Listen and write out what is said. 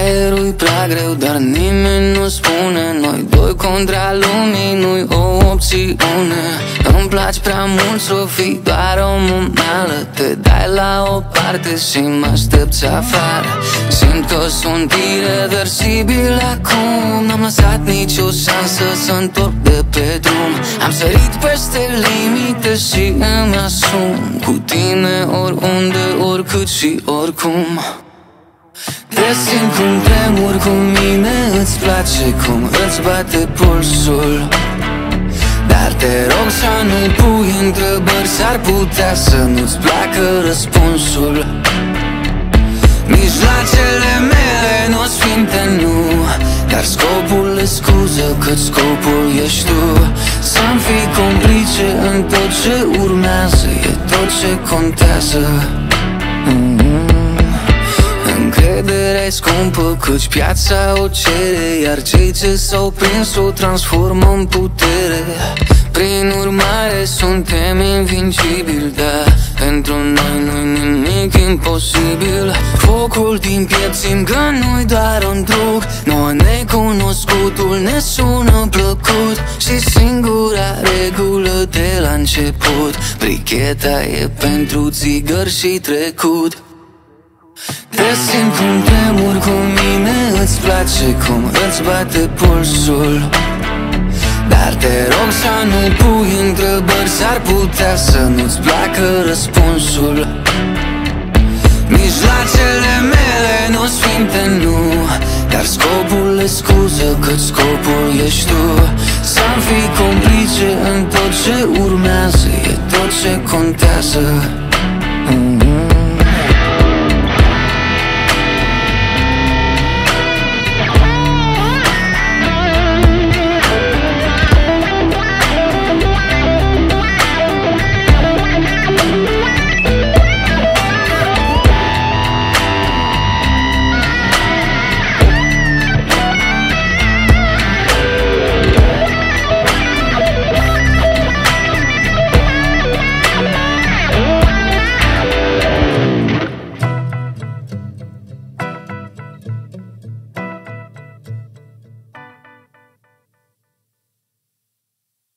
aerul-i prea greu, dar nimeni nu spune. Noi doi contra lumii, nu-i o opțiune. Îmi place prea mult să fii doar o momeală. Te dai la o parte și mă aștepți afară. Simt că sunt irreversibil acum. N-am lăsat nicio șansă să întorc de pe drum. Am sărit peste limite și îmi asum. Cu tine oriunde, oricât și oricum. Te simt cum tremur cu mine, îți place cum îți bate pulsul. Dar te rog să nu pui întrebări, s-ar putea să nu-ți placă răspunsul. Mijloacele mele nu sfinte, nu, dar scopul e scuză, cât scopul ești tu. Să-mi fii complice în tot ce urmează, e tot ce contează. Încrederea-i scumpă, căci piața o cere, iar cei ce s-au prins o transformă în putere. Prin urmare suntem invincibili, da, pentru noi nu-i nimic imposibil. Focul din piept simt că nu-i doar un truc. Noi necunoscutul ne sună plăcut. Și singura regulă de la început: bricheta e pentru țigări și trecut. Te simt cum tremur cu mine, îți place cum îți bate pulsul. Dar te rog să nu pui întrebări, s-ar putea să nu-ți placă răspunsul. Mijloacele mele nu sfinte, nu, dar scopul e scuză, cât scopul ești tu. Să-mi fii complice în tot ce urmează, e tot ce contează.